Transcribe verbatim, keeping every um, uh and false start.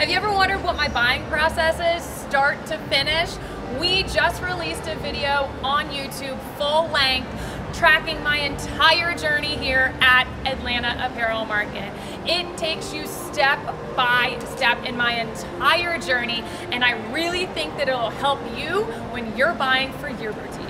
Have you ever wondered what my buying process is, start to finish? We just released a video on YouTube, full length, tracking my entire journey here at Atlanta Apparel Market. It takes you step by step in my entire journey, and I really think that it'll help you when you're buying for your boutique.